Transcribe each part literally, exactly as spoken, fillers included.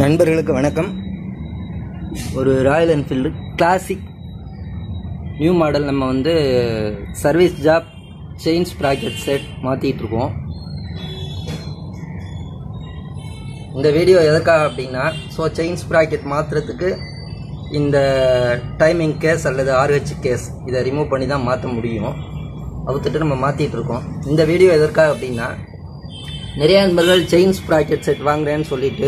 நண்பர்களுக்கு வணக்கம். ஒரு royal Enfield classic new model நம்ம வந்து service job chain sprocket set மாற்றிட்டுருக்கோம். இந்த வீடியோ எதுக்காக அப்படின்னா, ஸோ செயின் ஸ்ப்ராக்கெட் மாற்றுறதுக்கு இந்த டைமிங் கேஸ் அல்லது ஆர்ஹெச் கேஸ் இதை ரிமூவ் பண்ணி தான் மாற்ற முடியும். அவுத்துட்டு நம்ம மாற்றிட்டுருக்கோம். இந்த வீடியோ எதற்காக அப்படின்னா, நிறைய நண்பர்கள் செயின் ஸ்ப்ராக்கெட் செட் வாங்குறேன்னு சொல்லிட்டு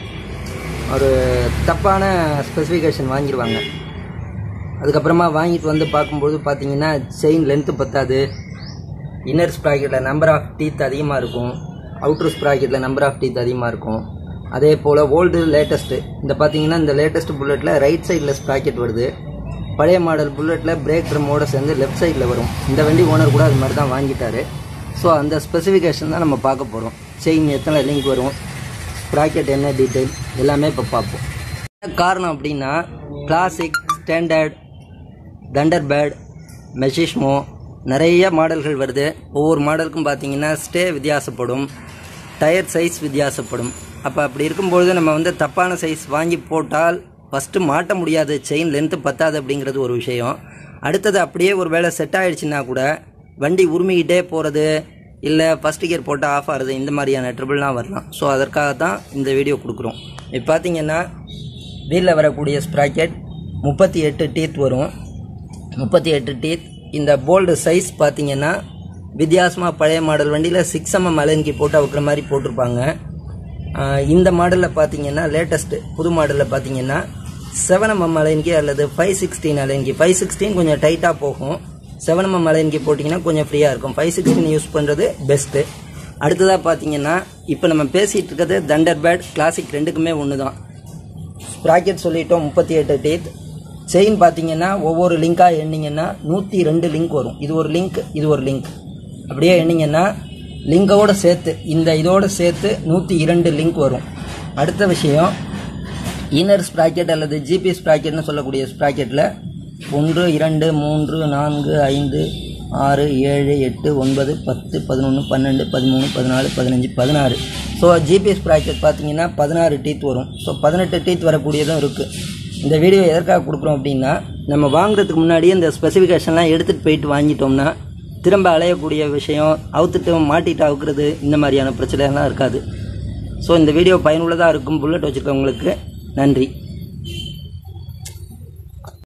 ஒரு தப்பான ஸ்பெசிஃபிகேஷன் வாங்கிடுவாங்க. அதுக்கப்புறமா வாங்கிட்டு வந்து பார்க்கும்போது பார்த்தீங்கன்னா செயின் லென்த்து பத்தாது, இன்னர் ஸ்ப்ராக்கெட்டில் நம்பர் ஆஃப் டீத் அதிகமாக இருக்கும், அவுட்டர் ஸ்ப்ராக்கெட்டில் நம்பர் ஆஃப் டீத் அதிகமாக இருக்கும். அதே போல் ஓல்டு லேட்டஸ்ட்டு இந்த பார்த்தீங்கன்னா இந்த லேட்டஸ்ட் புல்லட்டில் ரைட் சைடில் ஸ்ப்ராக்கெட் வருது. பழைய மாடல் புல்லட்டில் பிரேக் ட்ரம்மோட சேர்ந்து லெஃப்ட் சைடில் வரும். இந்த வண்டி ஓனர் கூட அது மாதிரி தான் வாங்கிட்டாரு. ஸோ அந்த ஸ்பெசிஃபிகேஷன் தான் நம்ம பார்க்க போகிறோம். செயின் எத்தனை லிங்க் வரும், ஸ்ப்ராக்கெட் என்ன டீட்டெயில் எல்லாமே இப்போ பார்ப்போம். என்ன காரணம் அப்படின்னா, கிளாசிக், ஸ்டாண்டர்ட், தண்டர்பேர்ட், மெஷிஷ்மோ நிறைய மாடல்கள் வருது. ஒவ்வொரு மாடலுக்கும் பார்த்தீங்கன்னா ஸ்டே வித்தியாசப்படும், டயர் சைஸ் வித்தியாசப்படும். அப்போ அப்படி இருக்கும்பொழுது நம்ம வந்து தப்பான சைஸ் வாங்கி போட்டால் ஃபஸ்ட்டு மாட்ட முடியாது, செயின் லென்த்து பத்தாது அப்படிங்கிறது ஒரு விஷயம். அடுத்தது அப்படியே ஒரு வேளை செட் ஆகிடுச்சுன்னா கூட வண்டி உரிமிக்கிட்டே போகிறது, இல்லை ஃபஸ்ட் கியர் போட்டால் ஆஃப் ஆகுறது, இந்த மாதிரியான ட்ரபிள்லாம் வரலாம். ஸோ அதற்காக தான் இந்த வீடியோ கொடுக்குறோம். இப்போ பார்த்தீங்கன்னா வீலில் வரக்கூடிய ஸ்ப்ராக்கெட் முப்பத்தி எட்டு டீத் வரும். முப்பத்தி எட்டு டீத். இந்த போல்டு சைஸ் பார்த்தீங்கன்னா வித்தியாசமாக பழைய மாடல் வண்டியில் சிக்ஸ் எம்எம் அலைன்கி போட்டு அவுக்கிற மாதிரி போட்டிருப்பாங்க. இந்த மாடலில் பார்த்தீங்கன்னா லேட்டஸ்ட்டு புது மாடலில் பார்த்தீங்கன்னா செவன் எம்எம் அலைன்கி அல்லது ஃபைவ் சிக்ஸ்டீன் அலைன்கி. ஃபைவ் சிக்ஸ்டீன் கொஞ்சம் டைட்டாக போகும், செவன் எம்எம் அலைன்கி போட்டிங்கன்னா கொஞ்சம் ஃப்ரீயாக இருக்கும். ஃபைவ் சிக்ஸ்டீன் யூஸ் பண்ணுறது பெஸ்ட்டு. அடுத்ததாக பார்த்தீங்கன்னா இப்போ நம்ம பேசிகிட்டு இருக்கிறது தண்டர்பேர்ட், கிளாசிக் ரெண்டுக்குமே ஒன்று தான். ஸ்ப்ராக்கெட் சொல்லிட்டோம் முப்பத்தி எட்டு டீத். செயின் பார்த்தீங்கன்னா ஒவ்வொரு லிங்காக எண்ணிங்கன்னா நூற்றி ரெண்டு லிங்க் வரும். இது ஒரு லிங்க், இது ஒரு லிங்க், அப்படியே எண்ணிங்கன்னா லிங்கோடு சேர்த்து இந்த இதோடு சேர்த்து நூற்றி இரண்டு லிங்க் வரும். அடுத்த விஷயம், இன்னர் ஸ்ப்ராக்கெட் அல்லது ஜிபி ஸ்ப்ராக்கெட்னு சொல்லக்கூடிய ஸ்ப்ராக்கெட்டில் ஒன்று, இரண்டு, மூன்று, நான்கு, ஐந்து, ஆறு, ஏழு, எட்டு, ஒன்பது, பத்து, பதினொன்று, பன்னெண்டு, பதிமூணு, பதினாலு, பதினஞ்சு, பதினாறு. ஸோ ஜிபி ஸ்ப்ராக்கெட் பார்த்தீங்கன்னா பதினாறு டீத் வரும். ஸோ பதினெட்டு டீத் வரக்கூடியதும் இருக்குது. இந்த வீடியோ எதற்காக கொடுக்குறோம் அப்படின்னா, நம்ம வாங்குறதுக்கு முன்னாடியே இந்த ஸ்பெசிஃபிகேஷன்லாம் எடுத்துகிட்டு போயிட்டு வாங்கிட்டோம்னா திரும்ப அலையக்கூடிய விஷயம், அவுத்துட்டு மாட்டிட்டு அவுக்கிறது, இந்த மாதிரியான பிரச்சனைலாம் இருக்காது. ஸோ இந்த வீடியோ பயனுள்ளதாக இருக்கும் புல்லட் வச்சுருக்கவங்களுக்கு நன்றி.